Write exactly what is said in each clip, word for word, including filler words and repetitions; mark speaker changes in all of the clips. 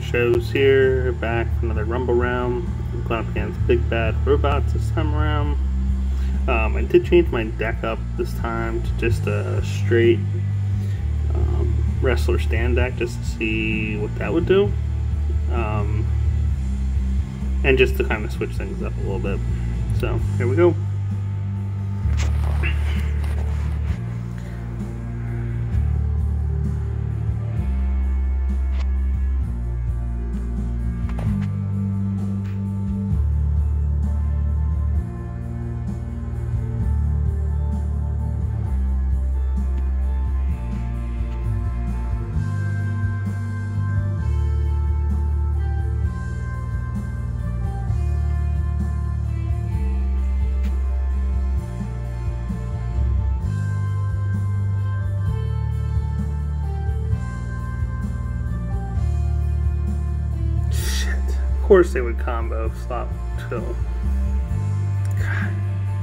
Speaker 1: shows here, back for another Rumble round. I'm going up against Big Bad Robots this time around. Um, I did change my deck up this time to just a straight um, Wrestler Stand deck just to see what that would do. Um, and just to kind of switch things up a little bit. So, here we go. Of course they would combo slot two. God.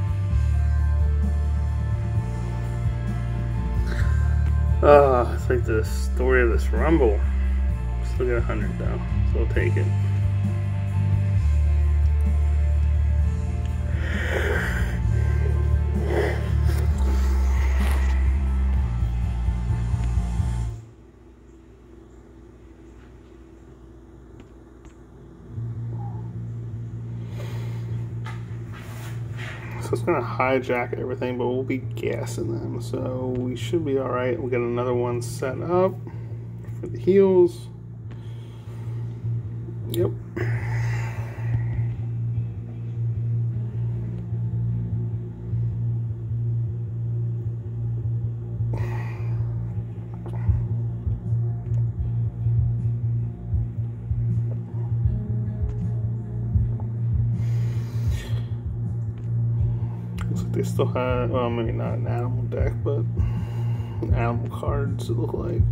Speaker 1: Oh, it's like the story of this Rumble. Still got a hundred though, so we'll take it. So it's going to hijack everything, but we'll be gassing them. So we should be alright. We'll get another one set up for the heels. Yep. Looks like they still have, well, maybe not an animal deck, but animal cards, it look like.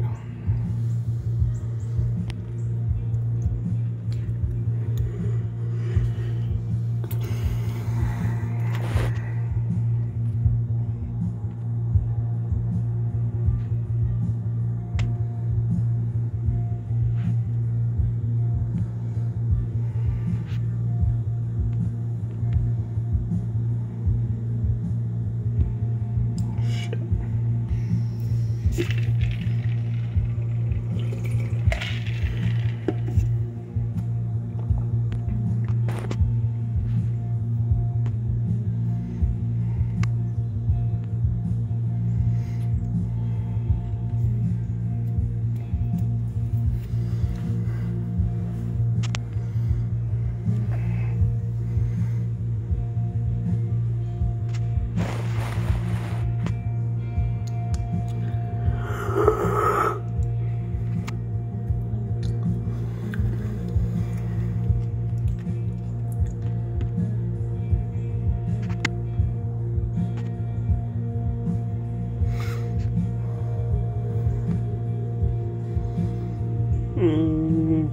Speaker 1: Mm,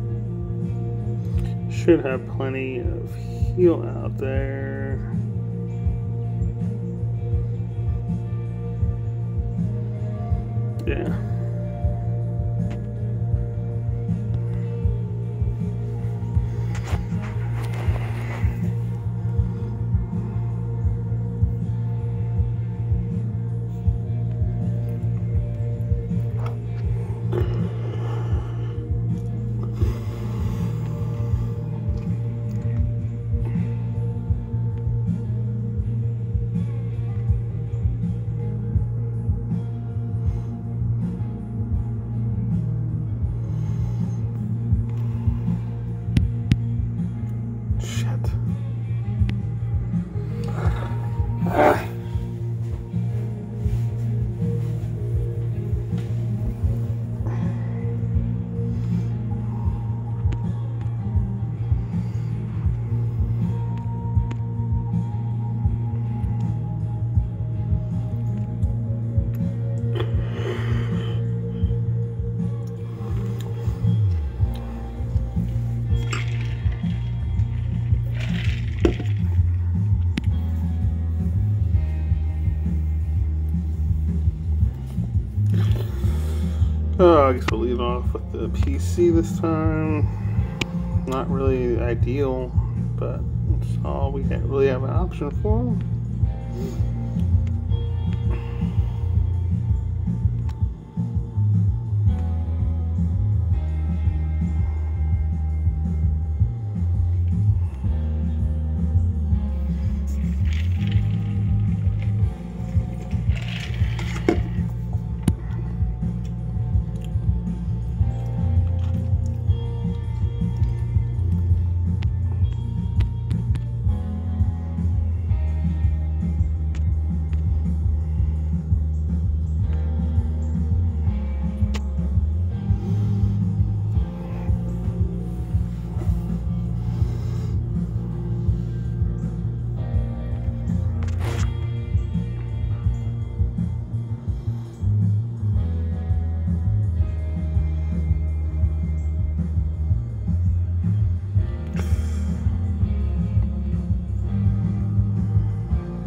Speaker 1: should have plenty of heal out there. Yeah. Oh, I guess we'll lead off with the P C this time. Not really ideal, but it's all we can't really have an option for.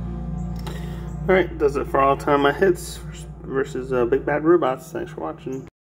Speaker 1: Alright, does it for all time my hits versus uh, Big Bad Robots. Thanks for watching.